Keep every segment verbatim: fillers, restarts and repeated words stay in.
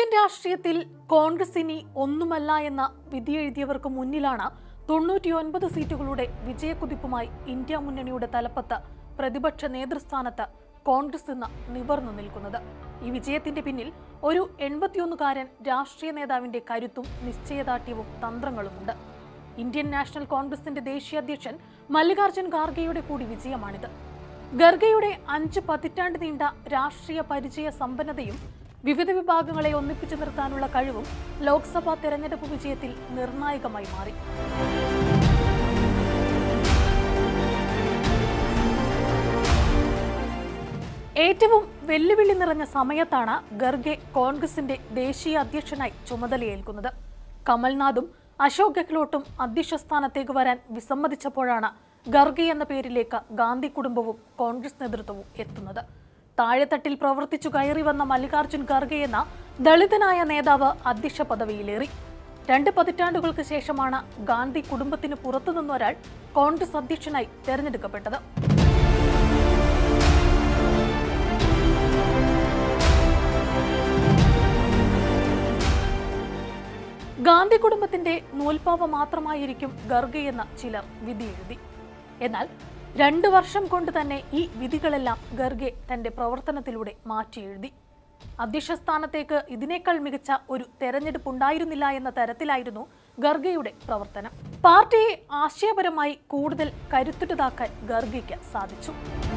Indian രാഷ്ട്രീയത്തിൽ കോൺഗ്രസ് ഇനി ഒന്നുമല്ല എന്ന വിധിയെഴുതിയവർക്ക് മുന്നിലാണ് തൊണ്ണൂറ്റിയൊൻപത് സീറ്റുകളുടെ വിജയക്കുതിപ്പുമായി ഇന്ത്യ മുന്നണിയുടെ തലപ്പത്ത് പ്രതിപക്ഷ നേതൃസ്ഥാനത്ത് കോൺഗ്രസ് ഇന്ന് നിവർന്നു നിൽക്കുന്നത്. ഈ വിജയത്തിന്റെ പിന്നിൽ ഒരു എൺപത്തിയൊന്നുകാരൻ രാഷ്ട്രീയ നേതാവിന്റെ കരുത്തും നിശ്ചയദാർഢ്യവും തന്ത്രങ്ങളുമുണ്ട്. ഇന്ത്യൻ നാഷണൽ കോൺഗ്രസിന്റെ ദേശീയ അധ്യക്ഷൻ മല്ലികാർജ്ജുൻ ഖാർഗെയുടെ കൂടി വിജയമാണിത്. ഖാർഗെയുടെ അഞ്ച് പതിറ്റാണ്ട് നീണ്ട രാഷ്ട്രീയ പരിചയ സമ്പന്നതയും വിവിധ വിഭാഗങ്ങളെ ഒന്നിപ്പിച്ചു നിർത്താനുള്ള കഴിവും ലോക്സഭാ തെരഞ്ഞെടുപ്പ് വിജയത്തിൽ നിർണായകമായി മാറി. ഏറ്റവും വെല്ലുവിളി നിറഞ്ഞ സമയത്താണ് ഖാർഗെ കോൺഗ്രസിന്റെ ദേശീയ അധ്യക്ഷനായി ചുമതലയേൽക്കുന്നത്. കമൽനാഥും അശോക് ഗെഹ്ലോട്ടും അധ്യക്ഷ സ്ഥാനത്തേക്ക് വരാൻ വിസമ്മതിച്ചപ്പോഴാണ് ഖാർഗെ എന്ന പേരിലേക്ക് ഗാന്ധി കുടുംബവും കോൺഗ്രസ് നേതൃത്വവും എത്തുന്നത്. താഴെത്തട്ടിൽ പ്രവർത്തിച്ചു കയറി വന്ന മല്ലികാർജ്ജുൻ ഖാർഗെ എന്ന ദളിതനായ നേതാവ് അധ്യക്ഷ പദവിയിലേറി. രണ്ട് പതിറ്റാണ്ടുകൾക്ക് ശേഷമാണ് ഗാന്ധി കുടുംബത്തിന് പുറത്തുനിന്നൊരാൾ കോൺഗ്രസ് അധ്യക്ഷനായി തെരഞ്ഞെടുക്കപ്പെട്ടത്. ഗാന്ധി കുടുംബത്തിന്റെ നൂൽപ്പാവ മാത്രമായിരിക്കും ഖാർഗെ എന്ന ചിലർ വിധിയെഴുതി. എന്നാൽ രണ്ടു വർഷം കൊണ്ട് തന്നെ ഈ വിധികളെല്ലാം ഖാർഗെ തന്റെ പ്രവർത്തനത്തിലൂടെ മാറ്റിയെഴുതി. അധ്യക്ഷ സ്ഥാനത്തേക്ക് ഇതിനേക്കാൾ മികച്ച ഒരു തെരഞ്ഞെടുപ്പ് ഉണ്ടായിരുന്നില്ല എന്ന തരത്തിലായിരുന്നു ഖാർഗെയുടെ പ്രവർത്തനം. പാർട്ടിയെ ആശയപരമായി കൂടുതൽ കരുത്തുറ്റതാക്കാൻ ഖാർഗെയ്ക്ക് സാധിച്ചു.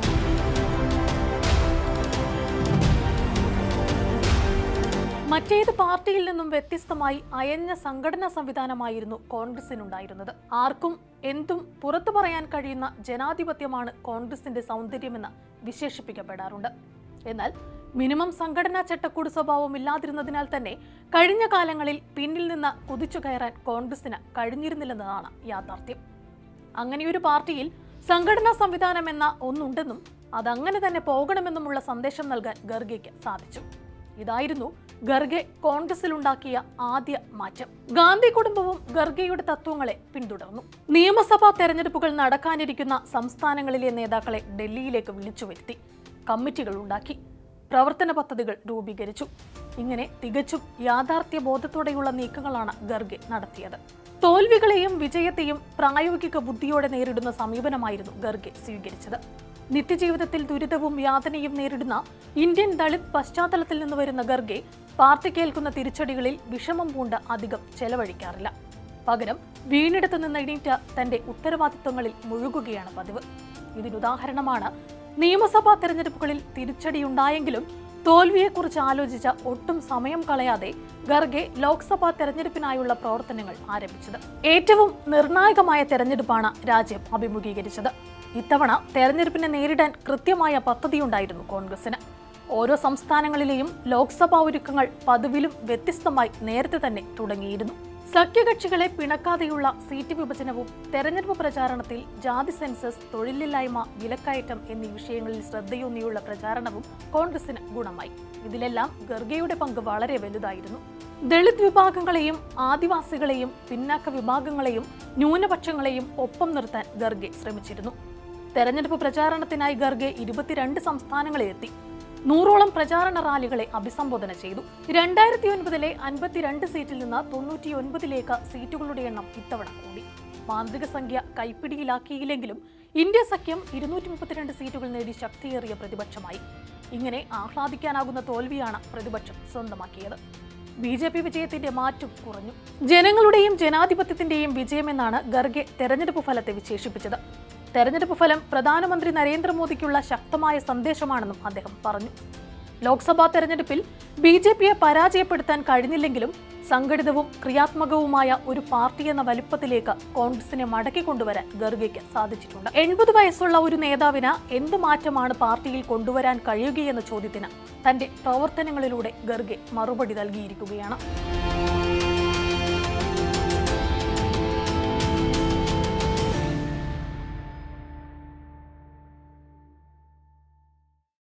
മറ്റേത് പാർട്ടിയിൽ നിന്നും വ്യത്യസ്തമായി അയഞ്ഞ സംഘടനാ സംവിധാനമായിരുന്നു കോൺഗ്രസിനുണ്ടായിരുന്നത്. ആർക്കും എന്തും പുറത്തു പറയാൻ കഴിയുന്ന ജനാധിപത്യമാണ് കോൺഗ്രസിന്റെ സൗന്ദര്യമെന്ന് വിശേഷിപ്പിക്കപ്പെടാറുണ്ട്. എന്നാൽ മിനിമം സംഘടനാ ചട്ടക്കൂട് സ്വഭാവം ഇല്ലാതിരുന്നതിനാൽ തന്നെ കഴിഞ്ഞ കാലങ്ങളിൽ പിന്നിൽ നിന്ന് കുതിച്ചു കയറാൻ കോൺഗ്രസിന് കഴിഞ്ഞിരുന്നില്ലെന്നതാണ് യാഥാർത്ഥ്യം. അങ്ങനെയൊരു പാർട്ടിയിൽ സംഘടനാ സംവിധാനം എന്ന ഒന്നുണ്ടെന്നും അതങ്ങനെ തന്നെ പോകണമെന്നുമുള്ള സന്ദേശം നൽകാൻ ഖാർഗെയ്ക്ക് സാധിച്ചു. ഇതായിരുന്നു ഖാർഗെ കോൺഗ്രസിലുണ്ടാക്കിയ ആദ്യ മാറ്റം. ഗാന്ധി കുടുംബവും ഖാർഗെയുടെ തത്വങ്ങളെ പിന്തുടർന്നു. നിയമസഭാ തെരഞ്ഞെടുപ്പുകൾ നടക്കാനിരിക്കുന്ന സംസ്ഥാനങ്ങളിലെ നേതാക്കളെ ഡൽഹിയിലേക്ക് വിളിച്ചു വരുത്തി കമ്മിറ്റികൾ ഉണ്ടാക്കി, പ്രവർത്തന പദ്ധതികൾ രൂപീകരിച്ചു. ഇങ്ങനെ തികച്ചും യാഥാർത്ഥ്യ ബോധത്തോടെയുള്ള നീക്കങ്ങളാണ് ഖാർഗെ നടത്തിയത്. തോൽവികളെയും വിജയത്തെയും പ്രായോഗിക ബുദ്ധിയോടെ നേരിടുന്ന സമീപനമായിരുന്നു ഖാർഗെ സ്വീകരിച്ചത്. നിത്യജീവിതത്തിൽ ദുരിതവും യാതനയും നേരിടുന്ന ഇന്ത്യൻ ദളിത് പശ്ചാത്തലത്തിൽ നിന്ന് വരുന്ന ഖാർഗെ പാർട്ടി കേൾക്കുന്ന തിരിച്ചടികളിൽ വിഷമം പൂണ്ട് അധികം ചെലവഴിക്കാറില്ല. പകരം വീണെടുത്ത് നിന്ന് എണീറ്റ് തന്റെ ഉത്തരവാദിത്വങ്ങളിൽ മുഴുകുകയാണ് പതിവ്. ഇതിനുദാഹരണമാണ് നിയമസഭാ തെരഞ്ഞെടുപ്പുകളിൽ തിരിച്ചടിയുണ്ടായെങ്കിലും തോൽവിയെക്കുറിച്ച് ആലോചിച്ച ഒട്ടും സമയം കളയാതെ ഖാർഗെ ലോക്സഭാ തെരഞ്ഞെടുപ്പിനായുള്ള പ്രവർത്തനങ്ങൾ ആരംഭിച്ചത്. ഏറ്റവും നിർണായകമായ തെരഞ്ഞെടുപ്പാണ് രാജ്യം അഭിമുഖീകരിച്ചത്. ഇത്തവണ തെരഞ്ഞെടുപ്പിനെ നേരിടാൻ കൃത്യമായ പദ്ധതിയുണ്ടായിരുന്നു കോൺഗ്രസിന്. ഓരോ സംസ്ഥാനങ്ങളിലെയും ലോക്സഭാ ഒരുക്കങ്ങൾ പതിവിലും വ്യത്യസ്തമായി നേരത്തെ തന്നെ തുടങ്ങിയിരുന്നു. സഖ്യകക്ഷികളെ പിണക്കാതെയുള്ള സീറ്റ് വിഭജനവും തെരഞ്ഞെടുപ്പ് പ്രചാരണത്തിൽ ജാതി സെൻസസ്, തൊഴിലില്ലായ്മ, വിലക്കയറ്റം എന്നീ വിഷയങ്ങളിൽ ശ്രദ്ധയൂന്നിയുള്ള പ്രചാരണവും കോൺഗ്രസിന് ഗുണമായി. ഇതിലെല്ലാം ഖാർഗെയുടെ പങ്ക് വളരെ വലുതായിരുന്നു. ദളിത് വിഭാഗങ്ങളെയും ആദിവാസികളെയും പിന്നാക്ക വിഭാഗങ്ങളെയും ന്യൂനപക്ഷങ്ങളെയും ഒപ്പം നിർത്താൻ ഖാർഗെ ശ്രമിച്ചിരുന്നു. തെരഞ്ഞെടുപ്പ് പ്രചാരണത്തിനായി ഖാർഗെ ഇരുപത്തിരണ്ട് സംസ്ഥാനങ്ങളിലെത്തി നൂറോളം പ്രചാരണ റാലികളെ അഭിസംബോധന ചെയ്തു. രണ്ടായിരത്തി ഒൻപതിലെ അൻപത്തിരണ്ട് സീറ്റിൽ നിന്ന് തൊണ്ണൂറ്റിയൊൻപതിലേക്ക് സീറ്റുകളുടെ എണ്ണം ഇത്തവണ കൂടി. മാന്ത്രിക സംഖ്യ കൈപ്പിടിയിലാക്കിയില്ലെങ്കിലും ഇന്ത്യ സഖ്യം ഇരുന്നൂറ്റി മുപ്പത്തിരണ്ട് സീറ്റുകൾ നേടി ശക്തിയേറിയ പ്രതിപക്ഷമായി. ഇങ്ങനെ ആഹ്ലാദിക്കാനാകുന്ന തോൽവിയാണ് പ്രതിപക്ഷം സ്വന്തമാക്കിയത്. ബി ജെ പി വിജയത്തിന്റെ മാറ്റും കുറഞ്ഞു. ജനങ്ങളുടെയും ജനാധിപത്യത്തിന്റെയും വിജയമെന്നാണ് ഖാർഗെ തെരഞ്ഞെടുപ്പ് ഫലത്തെ വിശേഷിപ്പിച്ചത്. തെരഞ്ഞെടുപ്പ് ഫലം പ്രധാനമന്ത്രി നരേന്ദ്രമോദിക്കുള്ള ശക്തമായ സന്ദേശമാണെന്നും അദ്ദേഹം പറഞ്ഞു. ലോക്സഭാ തെരഞ്ഞെടുപ്പിൽ ബി ജെ പിയെ പരാജയപ്പെടുത്താൻ കഴിഞ്ഞില്ലെങ്കിലും സംഘടിതവും ക്രിയാത്മകവുമായ ഒരു പാർട്ടി എന്ന വലുപ്പത്തിലേക്ക് കോൺഗ്രസിനെ മടക്കിക്കൊണ്ടുവരാൻ ഖാർഗെയ്ക്ക് സാധിച്ചിട്ടുണ്ട്. എൺപത് വയസ്സുള്ള ഒരു നേതാവിന് എന്ത് മാറ്റമാണ് പാർട്ടിയിൽ കൊണ്ടുവരാൻ കഴിയുകയെന്ന ചോദ്യത്തിന് തന്റെ പ്രവർത്തനങ്ങളിലൂടെ ഖാർഗെ മറുപടി നൽകിയിരിക്കുകയാണ്.